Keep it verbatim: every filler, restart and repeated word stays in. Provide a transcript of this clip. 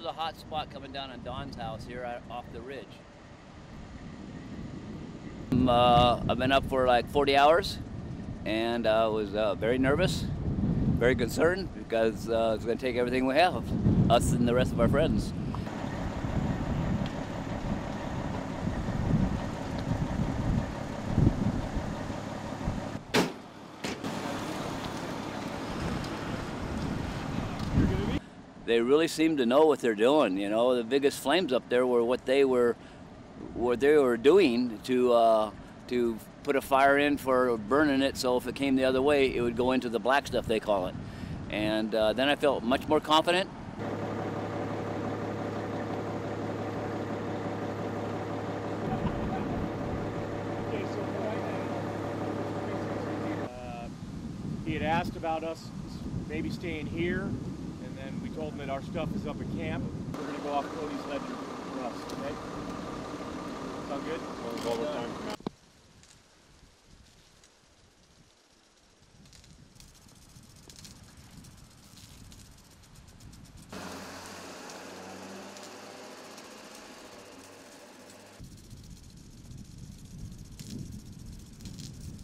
was a hot spot coming down on Don's house here at, off the ridge. Um, uh, I've been up for like forty hours, and I uh, was uh, very nervous, very concerned, because uh, it's going to take everything we have, us and the rest of our friends. They really seem to know what they're doing. You know, the biggest flames up there were what they were, what they were doing to uh, to put a fire in for burning it. So if it came the other way, it would go into the black stuff they call it. And uh, then I felt much more confident. Okay, so uh, he had asked about us maybe staying here. And we told him that our stuff is up at camp. We're going to go off Cody's ledger for us, okay? Sound good? All the time.